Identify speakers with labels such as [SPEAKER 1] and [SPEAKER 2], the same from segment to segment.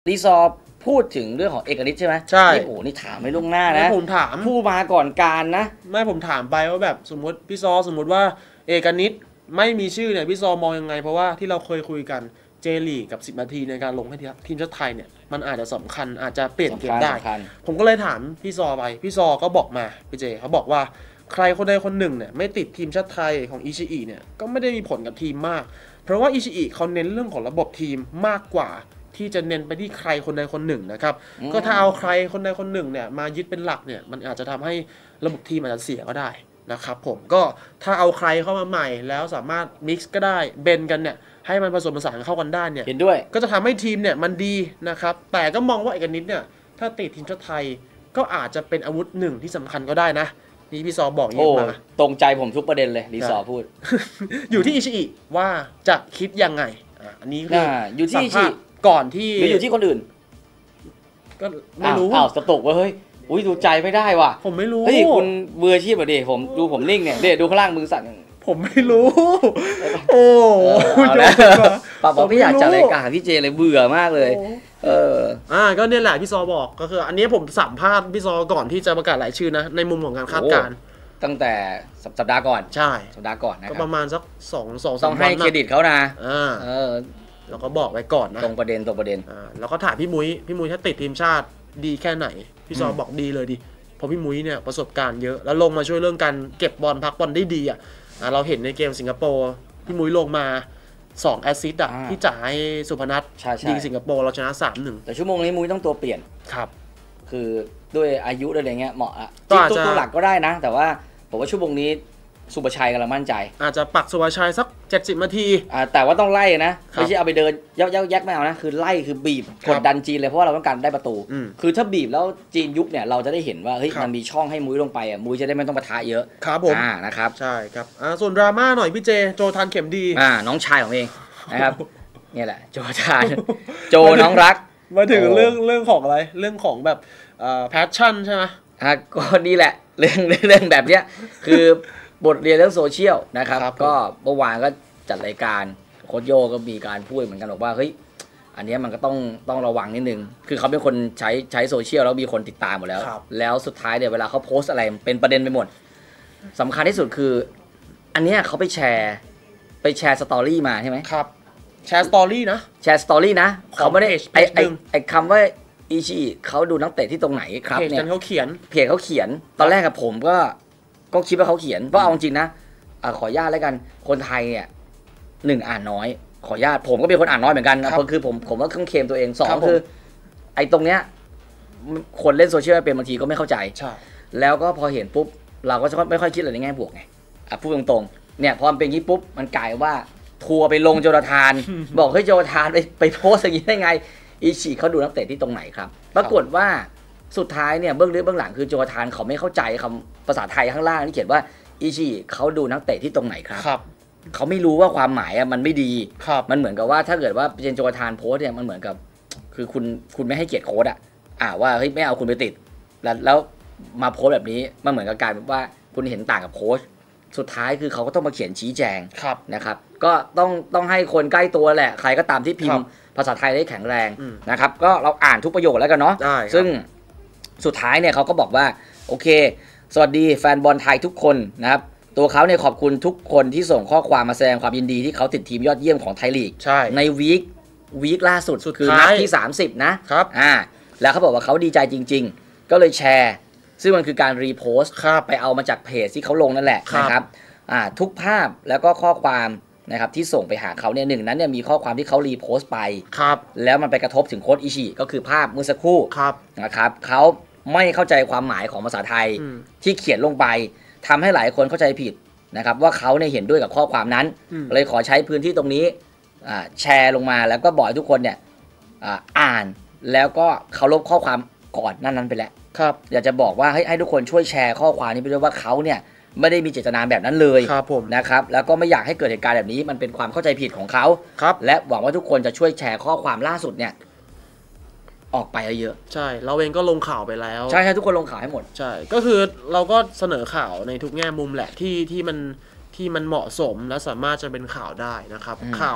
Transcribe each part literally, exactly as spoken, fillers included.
[SPEAKER 1] รีซอร์พูดถึงเรื่องของเอกนิตใช่ไหม
[SPEAKER 2] ใช่
[SPEAKER 1] นี่โอ้นี่ถามไม่ล่วงหน้านะ
[SPEAKER 2] ผมถาม
[SPEAKER 1] ผู้มาก่อนการนะ
[SPEAKER 2] ไม่ผมถามไปว่าแบบสมมติพี่ซอสมมติว่าเอกนิตไม่มีชื่อเนี่ยพี่ซอมองยังไงเพราะว่าที่เราเคยคุยกันเจลีกับสิบนาทีในการลงให้ทีมชาติไทยเนี่ยมันอาจจะสำคัญอาจจะเปลี่ยนเกมได้ผมก็เลยถามพี่ซอไปพี่ซอก็บอกมาพี่เจเขาบอกว่าใครคนใดคนหนึ่งเนี่ยไม่ติดทีมชาติไทยของอิชิอิเนี่ยก็ไม่ได้มีผลกับทีมมากเพราะว่าอิชิอิเขาเน้นเรื่องของระบบทีมมากกว่าที่จะเน้นไปที่ใครคนใดคนหนึ่งนะครับก็ถ้าเอาใครคนใดคนหนึ่งเนี่ยมายึดเป็นหลักเนี่ยมันอาจจะทำให้ระบบทีมอาจจะเสียก็ได้นะครับผมก็ถ้าเอาใครเข้ามาใหม่แล้วสามารถมิกซ์ก็ได้เบนกันเนี่ยให้มันผสมผสานเข้ากันได้เนี่ย
[SPEAKER 1] เห็นด้วย
[SPEAKER 2] ก็จะทำให้ทีมเนี่ยมันดีนะครับแต่ก็มองว่าเอกนิตเนี่ยถ้าติดทีมชาติไทยก็อาจจะเป็นอาวุธหนึ่งที่สำคัญก็ได้นะนี่พี่ซอบอกอย่างนี้มา
[SPEAKER 1] ตรงใจผมทุกประเด็นเลยรีซอพูด
[SPEAKER 2] อยู่ที่อิชิอิว่าจะคิดยังไงอันนี้คือ
[SPEAKER 1] อยู่ที่อิชิ
[SPEAKER 2] ก่อนที่
[SPEAKER 1] หรืออยู่ที่คนอื่น
[SPEAKER 2] ก็ไม่รู้
[SPEAKER 1] อ้าวสตุกว่าเฮ้ยอุ้ยดูใจไม่ได้ว่ะ
[SPEAKER 2] ผมไม่รู้
[SPEAKER 1] เฮ้ยคุณเบื่อชีพอ่ะดิผมดูผมนิ่งเนี่ยเดี๋ยวดูข้างล่างมือสั่น
[SPEAKER 2] ผมไม่รู้โอ้
[SPEAKER 1] ป้าบอกพี่อยากจัดรายการพี่เจเลยเบื่อมากเลยเออ
[SPEAKER 2] อ่าก็เนี่ยแหละพี่ซอบอกก็คืออันนี้ผมสัมภาษณ์พี่ซอก่อนที่จะประกาศรายชื่อนะในมุมของการคาดการณ์
[SPEAKER 1] ตั้งแต่สัปดาห์ก่อน
[SPEAKER 2] ใช่
[SPEAKER 1] สัปดาห์ก่อนนะครับ
[SPEAKER 2] ก็ประมาณสักสองสอง
[SPEAKER 1] ต้องให้เครดิตเขานะ
[SPEAKER 2] อ่าเออเราก็บอกไว้ก่อนนะ
[SPEAKER 1] ตรงประเด็นตรงประเด็น
[SPEAKER 2] อ่าแล้วก็ถามพี่มุ้ยพี่มุ้ยถ้าติดทีมชาติดีแค่ไหนพี่ซอบอกดีเลยดิเพราะพี่มุ้ยเนี่ยประสบการณ์เยอะแล้วลงมาช่วยเรื่องการเก็บบอลพักบอลได้ดีอ่ะเราเห็นในเกมสิงคโปร์พี่มุ้ยลงมาสองแอสซิสต์อ่ะที่จ่ายสุพนัทยิงสิงคโปร์เราชนะ สามหนึ่ง
[SPEAKER 1] แต่ชั่วโมงนี้มุ้ยต้องตัวเปลี่ยน
[SPEAKER 2] ครับ
[SPEAKER 1] คือด้วยอายุด้วยอะไรเงี้ยเหมาะอะตัวตัวหลักก็ได้นะแต่ว่าผมว่าชั่วโมงนี้สุภชัยกำลังมั่นใจ
[SPEAKER 2] อาจจะปักสุภชัยสักเจ็ดสิบนาที
[SPEAKER 1] อ่าแต่ว่าต้องไล่นะไม่ใช่เอาไปเดินยักยักแยกไม่เอานะคือไล่คือบีบกดดันจีนเลยเพราะว่าเราต้องการได้ประตูคือถ้าบีบแล้วจีนยุบเนี่ยเราจะได้เห็นว่าเฮ้ยมันมีช่องให้มุ้ยลงไปอ่ะมุ้ยจะได้ไม่ต้องปะทะเยอะ
[SPEAKER 2] ครับผม
[SPEAKER 1] อ่านะครับ
[SPEAKER 2] ใช่ครับอ่าส่วนดราม่าหน่อยพี่เจโจทานเข็มดี
[SPEAKER 1] อ่าน้องชายของเองนะครับนี่แหละโจทานโจน้องรัก
[SPEAKER 2] มาถึงเรื่องเรื่องของอะไรเรื่องของแบบอ่าแพชชั่นใช่ไหม
[SPEAKER 1] อ่าก็นี่แหละเรื่องเรื่องแบบเนี้ยคือบทเรียนเรื่องโซเชียลนะครับก็เมื่อวานก็จัดรายการโค้ชโยก็มีการพูดเหมือนกันบอกว่าเฮ้ยอันนี้มันก็ต้องต้องระวังนิดนึงคือเขาเป็นคนใช้ใช้โซเชียลแล้วมีคนติดตามหมดแล้วแล้วสุดท้ายเนี่ยเวลาเขาโพสอะไรเป็นประเด็นไปหมดสำคัญที่สุดคืออันนี้เขาไปแชร์ไปแชร์สตอรี่มาใช่ไหม
[SPEAKER 2] ครับแชร์สตอรี่นะ
[SPEAKER 1] แชร์สตอรี่นะเขาไม่ได้ไอไอไอคำว่าอิชิเขาดูนักเตะที่ตรงไหนครับเนี่ย
[SPEAKER 2] เขาเขียน
[SPEAKER 1] เพจเขาเขียนตอนแรกกับผมก็ก็คิดว่าเขาเขียนเพราะเอาจริงนะขออนุญาตแล้วกันคนไทยเนี่ยหนึ่งอ่านน้อยขออนุญาตผมก็เป็นคนอ่านน้อยเหมือนกันนะคือผมผมก็เครื่องเคลมตัวเองสองคือไอ้ตรงเนี้ยคนเล่นโซเชียลเป็นบางทีก็ไม่เข้าใจแล้วก็พอเห็นปุ๊บเราก็จะไม่ค่อยคิดอะไรในแง่บวกไงอ่ะพูดตรงๆเนี่ยพอมันเป็นอย่างนี้ปุ๊บมันกลายว่าทัวร์ไปลงโจนาธานบอกเฮ้ยโจนาธานไปไปโพสอย่างนี้ได้ไงอิชิเขาดูนักเตะที่ตรงไหนครับปรากฏว่าสุดท้ายเนี่ยเบื้องลึกเบื้องหลังคือโจนาธานเขาไม่เข้าใจคำภาษาไทยข้างล่างที่เขียนว่าอิชิเขาดูนักเตะที่ตรงไหนครับเขาไม่รู้ว่าความหมายมันไม่ดีมันเหมือนกับว่าถ้าเกิดว่าเป็นโจนาธานโพสเนี่ยมันเหมือนกับคือคุณคุณไม่ให้เกียรติโค้ชอ่ะอ่าว่าเฮ้ยไม่เอาคุณไปติดแล้วแล้วมาโพสแบบนี้มันเหมือนกับการว่าคุณเห็นต่างกับโค้ชสุดท้ายคือเขาก็ต้องมาเขียนชี้แจงนะครับก็ต้องต้องให้คนใกล้ตัวแหละใครก็ตามที่พิมพ์ภาษาไทยได้แข็งแรงนะครับก็เราอ่านทุกประโยคแล้วกันเนาะซึ่งสุดท้ายเนี่ยเขาก็บอกว่าโอเคสวัสดีแฟนบอลไทยทุกคนนะครับตัวเขาเนี่ยขอบคุณทุกคนที่ส่งข้อความมาแสดงความยินดีที่เขาติดทีมยอดเยี่ยมของไทยลีกในวีควีคล่าสุดคือนัดที่สามสิบนะครับอ่าแล้วเขาบอกว่าเขาดีใจจริงๆก็เลยแชร์ซึ่งมันคือการรีโพสต์ไปเอามาจากเพจที่เขาลงนั่นแหละนะครับอ่าทุกภาพแล้วก็ข้อความนะครับที่ส่งไปหาเขาเนี่ยหนึ่งนั้นเนี่ยมีข้อความที่เขารีโพสต์ไปแล้วมันไปกระทบถึงโค้ชอิชิก็คือภาพเมื่อสักครู่นะครับเขาไม่เข้าใจความหมายของภาษาไทยที่เขียนลงไปทำให้หลายคนเข้าใจผิดนะครับว่าเขาเนี่ยเห็นด้วยกับข้อความนั้นเลยขอใช้พื้นที่ตรงนี้แชร์ลงมาแล้วก็บอกให้ทุกคนเนี่ยอ่านแล้วก็เคารพข้อความก่อนนั้นนั้นไปแล้วอยากจะบอกว่าให้ให้ทุกคนช่วยแชร์ข้อความนี้ไปด้วยว่าเขาเนี่ยไม่ได้มีเจตนาแบบนั้นเลยนะครับแล้วก็ไม่อยากให้เกิดเหตุการณ์แบบนี้มันเป็นความเข้าใจผิดของเขาและหวังว่าทุกคนจะช่วยแชร์ข้อความล่าสุดเนี่ยออกไปเยอะ
[SPEAKER 2] ใช่เราเองก็ลงข่าวไปแล้ว
[SPEAKER 1] ใช่ใช่ทุกคนลงข่าวให้หมด
[SPEAKER 2] ใช่ก็คือเราก็เสนอข่าวในทุกแง่มุมแหละที่ที่มันที่มันเหมาะสมและสามารถจะเป็นข่าวได้นะครับข่าว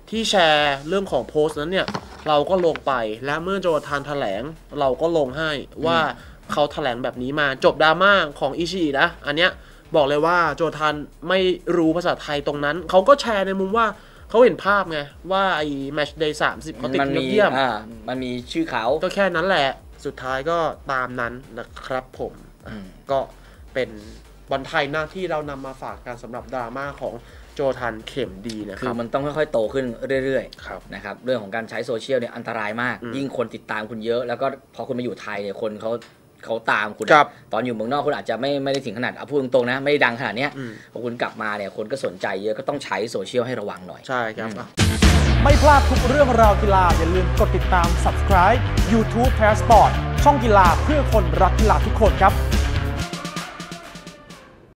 [SPEAKER 2] ที่แชร์เรื่องของโพสต์นั้นเนี่ยเราก็ลงไปและเมื่อโจทานแถลงเราก็ลงให้ว่าเขาแถลงแบบนี้มาจบดราม่าของอิชิอินะอันเนี้ยบอกเลยว่าโจทานไม่รู้ภาษาไทยตรงนั้นเขาก็แชร์ในมุมว่าเขาเห็นภาพไงว่าไอ้แมตช์เดย์สามสิบเขาติดยอดเยี่ยม
[SPEAKER 1] อ่ามันมีชื่อเขา
[SPEAKER 2] ก็แค่นั้นแหละสุดท้ายก็ตามนั้นนะครับผมก็เป็นบอลไทยหน้าที่เรานำมาฝากกันสำหรับดราม่าของโจทันเข็มดีนะครับ
[SPEAKER 1] คือมันต้องค่อยๆโตขึ้นเรื่อยๆนะครับเรื่องของการใช้โซเชียลเนี่ยอันตรายมากยิ่งคนติดตามคุณเยอะแล้วก็พอคุณมาอยู่ไทยเนี่ยคนเขาเขาตามคุณตอนอยู่เมืองนอกคุณอาจจะไม่ไม่ได้ถึงขนาดเอาพูดตรงๆนะไม่ได้ดังขนาดนี้พอคุณกลับมาเนี่ยคนก็สนใจเยอะก็ต้องใช้โซเชียลให้ระวังหน่อย
[SPEAKER 2] ใช่ครับ
[SPEAKER 3] ไม่พลาดทุกเรื่องราวกีฬาอย่าลืมกดติดตาม ซับสไครบ์ ยูทูบ Passport ช่องกีฬาเพื่อคนรักกีฬาทุกคนครับ